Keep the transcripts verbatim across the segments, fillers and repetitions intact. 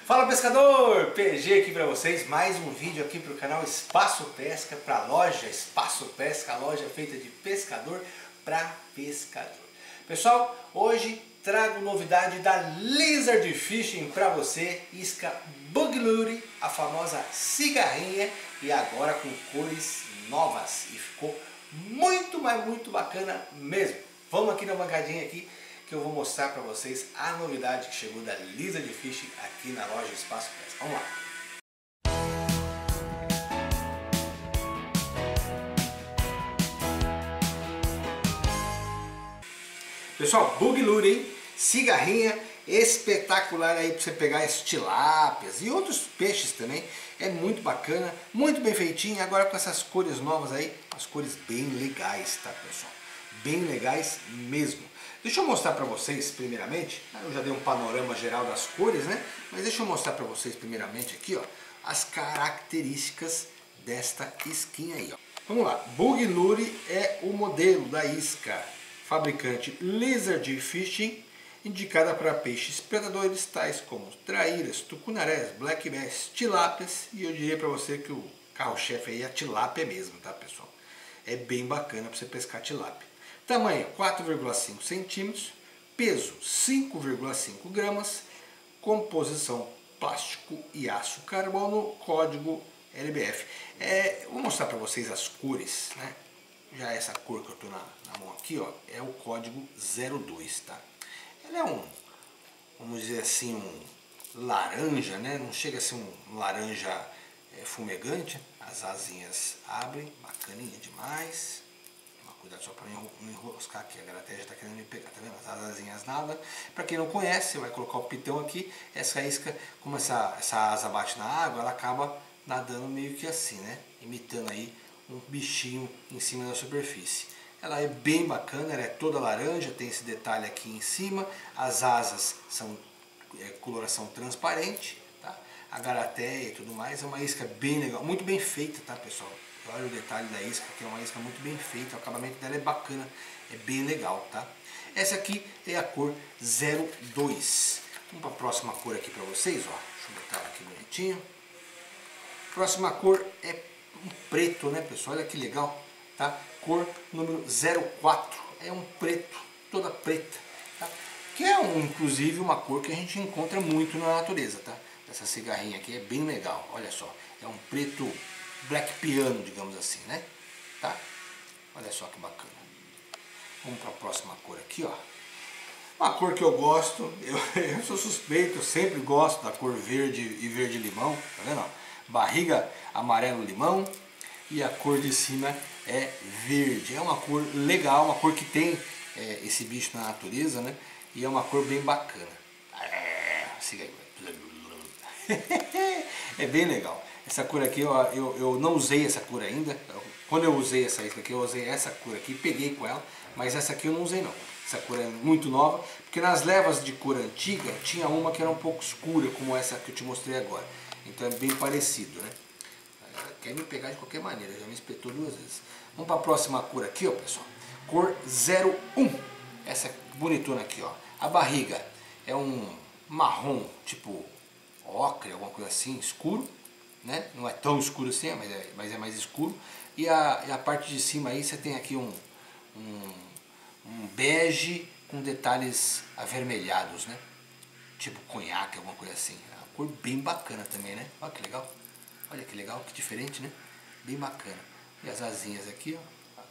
Fala pescador, P G aqui para vocês, mais um vídeo aqui para o canal Espaço Pesca, para a loja Espaço Pesca, a loja feita de pescador para pescador. Pessoal, hoje trago novidade da Lizard Fishing para você, isca Bug Lure, a famosa cigarrinha, e agora com cores novas, e ficou muito, mas muito bacana mesmo. Vamos aqui na bancadinha aqui, que eu vou mostrar para vocês a novidade que chegou da Lizard Fishing aqui na loja Espaço Pesca. Vamos lá! Pessoal, Bug Lure, hein? Cigarrinha espetacular aí para você pegar as tilápias e outros peixes também. É muito bacana, muito bem feitinho. Agora com essas cores novas aí, as cores bem legais, tá pessoal? Bem legais mesmo. Deixa eu mostrar para vocês primeiramente, eu já dei um panorama geral das cores, né? Mas deixa eu mostrar para vocês primeiramente aqui, ó, as características desta isquinha aí, ó. Vamos lá, Bug Lure é o modelo da isca, fabricante Lizard Fishing, indicada para peixes predadores tais como traíras, tucunarés, black bass, tilápias, e eu diria para você que o carro-chefe aí é a tilápia mesmo, tá pessoal? É bem bacana para você pescar tilápia. Tamanho quatro vírgula cinco centímetros, peso cinco vírgula cinco gramas, composição plástico e aço carbono, código L B F. É, vou mostrar para vocês as cores, né? Já essa cor que eu estou na, na mão aqui, ó, é o código zero dois, tá? Ela é um, vamos dizer assim, um laranja, né? Não chega a ser um laranja é, fumegante. As asinhas abrem, bacaninha demais. Cuidado só para não enroscar aqui, a garateia já está querendo me pegar, tá vendo? As asinhas nada. Para quem não conhece, você vai colocar o pitão aqui. Essa isca, como essa, essa asa bate na água, ela acaba nadando meio que assim, né? Imitando aí um bichinho em cima da superfície. Ela é bem bacana, ela é toda laranja, tem esse detalhe aqui em cima. As asas são é, coloração transparente, tá? A garateia e tudo mais. É uma isca bem legal, muito bem feita, tá pessoal? Olha o detalhe da isca, que é uma isca muito bem feita, o acabamento dela é bacana, é bem legal, tá? Essa aqui é a cor zero dois. Vamos para a próxima cor aqui para vocês, ó. Deixa eu botar ela aqui bonitinho. Próxima cor é um preto, né, pessoal? Olha que legal, tá? Cor número zero quatro, é um preto, toda preta, tá? Que é, um, inclusive, uma cor que a gente encontra muito na natureza, tá? Essa cigarrinha aqui é bem legal, olha só, é um preto black piano, digamos assim, né? Tá? Olha só que bacana. Vamos para a próxima cor aqui, ó. Uma cor que eu gosto, eu, eu sou suspeito, eu sempre gosto da cor verde e verde-limão, tá vendo? Barriga amarelo-limão e a cor de cima é verde. É uma cor legal, uma cor que tem é, esse bicho na natureza, né? E é uma cor bem bacana. É, siga aí. É bem legal. Essa cor aqui, eu, eu, eu não usei essa cor ainda. Quando eu usei essa isca aqui, eu usei essa cor aqui, peguei com ela, mas essa aqui eu não usei não. Essa cor é muito nova, porque nas levas de cor antiga tinha uma que era um pouco escura, como essa que eu te mostrei agora. Então é bem parecido, né? Ela quer me pegar de qualquer maneira, já me espetou duas vezes. Vamos para a próxima cor aqui, ó, pessoal. Cor zero um. Essa bonitona aqui, ó. A barriga é um marrom, tipo ocre, alguma coisa assim, escuro. Né? Não é tão escuro assim, mas é, mas é mais escuro. E a, e a parte de cima aí você tem aqui um, um, um bege com detalhes avermelhados, né? Tipo conhaque, alguma coisa assim. É uma cor bem bacana também, né? Olha que legal. Olha que legal, que diferente, né? Bem bacana. E as asinhas aqui, ó.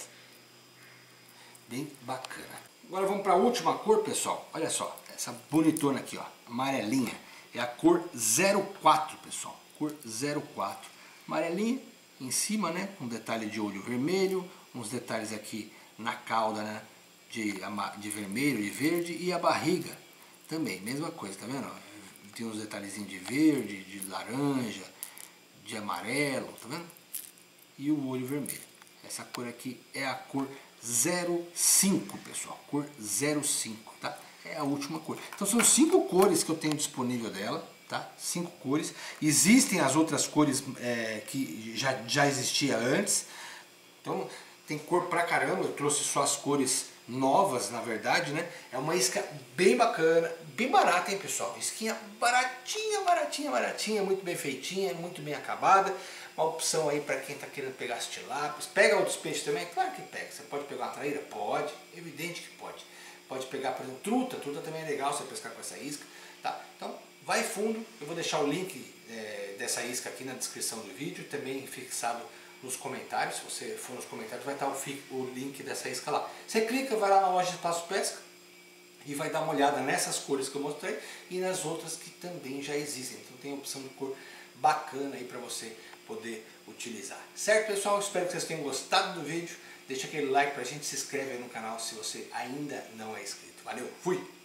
Bem bacana. Agora vamos para a última cor, pessoal. Olha só, essa bonitona aqui, ó, amarelinha. É a cor zero quatro, pessoal. Cor zero quatro, amarelinha em cima, né, com detalhe de olho vermelho, uns detalhes aqui na cauda, né, de, de vermelho e verde, e a barriga também, mesma coisa, tá vendo? Tem uns detalhezinhos de verde, de laranja, de amarelo, tá vendo? E o olho vermelho. Essa cor aqui é a cor zero cinco, pessoal, cor zero cinco, tá? É a última cor. Então são cinco cores que eu tenho disponível dela. Tá? Cinco cores. Existem as outras cores é, que já, já existia antes. Então tem cor pra caramba. Eu trouxe só as cores novas na verdade, né? É uma isca bem bacana, bem barata, hein, pessoal? Isquinha baratinha, baratinha, baratinha, muito bem feitinha, muito bem acabada. Uma opção aí para quem está querendo pegar as tilápias. Pega outros peixes também? Claro que pega. Você pode pegar uma traíra? Pode, evidente que pode. Pode pegar, por exemplo, truta, truta também é legal você pescar com essa isca. Tá? Então, vai fundo, eu vou deixar o link é, dessa isca aqui na descrição do vídeo, também fixado nos comentários. Se você for nos comentários vai estar o, o link dessa isca lá. Você clica, vai lá na loja de Espaço Pesca e vai dar uma olhada nessas cores que eu mostrei e nas outras que também já existem. Então tem opção de cor bacana aí para você poder utilizar. Certo, pessoal? Espero que vocês tenham gostado do vídeo. Deixa aquele like pra gente, se inscreve aí no canal se você ainda não é inscrito. Valeu, fui!